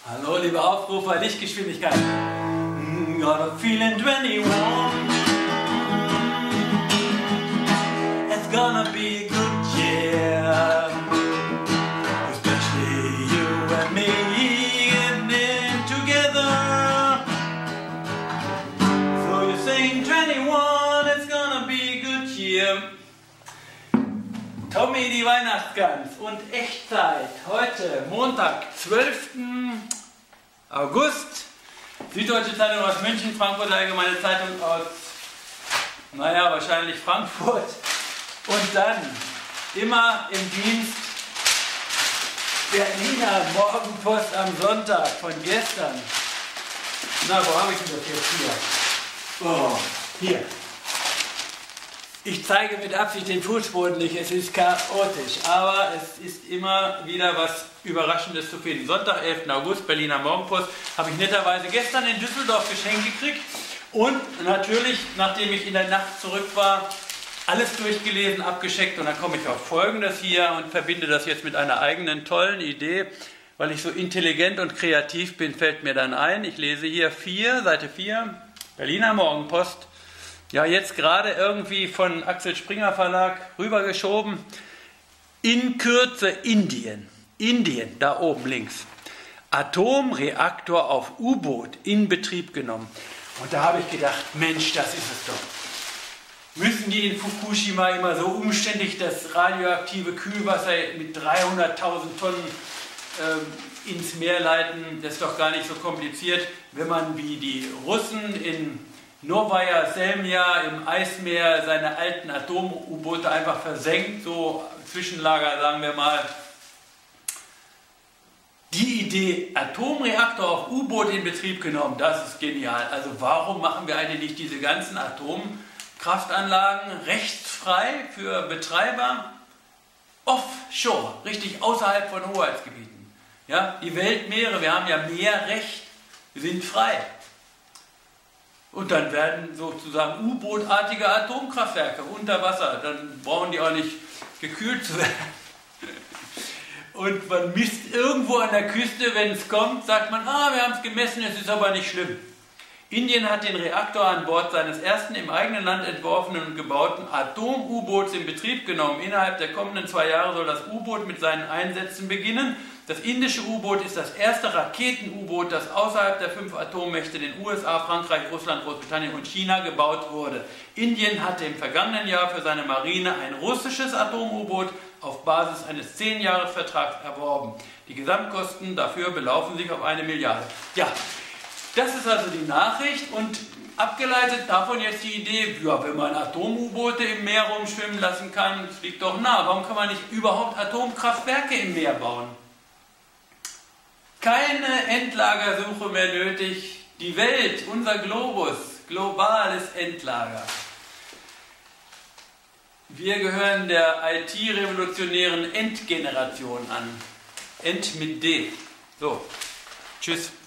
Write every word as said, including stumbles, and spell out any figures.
Hallo, liebe Aufrufer, Lichtgeschwindigkeit. Got a feeling twenty-one. It's gonna be a good year. Especially you and me getting together. So you're saying twenty-one, it's gonna be a good year. Tommy, die Weihnachtsgans und Echtzeit. Heute, Montag, zwölften August. Süddeutsche Zeitung aus München, Frankfurter Allgemeine Zeitung aus, naja, wahrscheinlich Frankfurt. Und dann, immer im Dienst, Berliner Morgenpost am Sonntag von gestern. Na, wo habe ich denn das jetzt hier? Oh, hier. Ich zeige mit Absicht den Fußboden nicht, es ist chaotisch, aber es ist immer wieder was Überraschendes zu finden. Sonntag, elften August, Berliner Morgenpost, habe ich netterweise gestern in Düsseldorf geschenkt gekriegt und natürlich, nachdem ich in der Nacht zurück war, alles durchgelesen, abgeschickt und dann komme ich auf Folgendes hier und verbinde das jetzt mit einer eigenen tollen Idee. Weil ich so intelligent und kreativ bin, fällt mir dann ein, ich lese hier vier, Seite vier, Berliner Morgenpost. Ja, jetzt gerade irgendwie von Axel Springer Verlag rübergeschoben. In Kürze Indien. Indien, da oben links. Atomreaktor auf U-Boot in Betrieb genommen. Und da habe ich gedacht, Mensch, das ist es doch. Müssen die in Fukushima immer so umständlich das radioaktive Kühlwasser mit dreihunderttausend Tonnen äh, ins Meer leiten? Das ist doch gar nicht so kompliziert, wenn man wie die Russen in Novaya Zemlja im Eismeer seine alten Atom-U-Boote einfach versenkt, so Zwischenlager, sagen wir mal. Die Idee, Atomreaktor auf U-Boot in Betrieb genommen, das ist genial. Also warum machen wir eigentlich nicht diese ganzen Atomkraftanlagen rechtsfrei für Betreiber offshore, richtig außerhalb von Hoheitsgebieten? Ja, die Weltmeere, wir haben ja Meerrecht, sind frei. Und dann werden sozusagen U-Boot-artige Atomkraftwerke unter Wasser. Dann brauchen die auch nicht gekühlt zu werden. Und man misst irgendwo an der Küste, wenn es kommt, sagt man, ah, wir haben es gemessen, es ist aber nicht schlimm. Indien hat den Reaktor an Bord seines ersten im eigenen Land entworfenen und gebauten Atom-U-Boots in Betrieb genommen. Innerhalb der kommenden zwei Jahre soll das U-Boot mit seinen Einsätzen beginnen. Das indische U-Boot ist das erste Raketen-U-Boot, das außerhalb der fünf Atommächte, den U S A, Frankreich, Russland, Großbritannien und China, gebaut wurde. Indien hatte im vergangenen Jahr für seine Marine ein russisches Atom-U-Boot auf Basis eines zehn-Jahres-Vertrags erworben. Die Gesamtkosten dafür belaufen sich auf eine Milliarde. Ja, das ist also die Nachricht und abgeleitet davon jetzt die Idee, ja, wenn man Atom-U-Boote im Meer rumschwimmen lassen kann, das liegt doch nah. Warum kann man nicht überhaupt Atomkraftwerke im Meer bauen? Keine Endlagersuche mehr nötig. Die Welt, unser Globus, globales Endlager. Wir gehören der I T-revolutionären Endgeneration an. End mit D. So, tschüss.